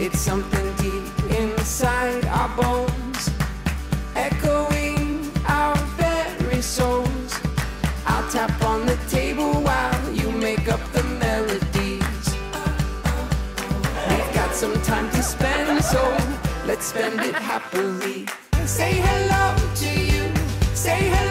It's something deep inside our bones, echoing our very souls. I'll tap on the table while you make up the melodies. We've got some time to spend, so let's spend it happily. Say hello to you, say hello.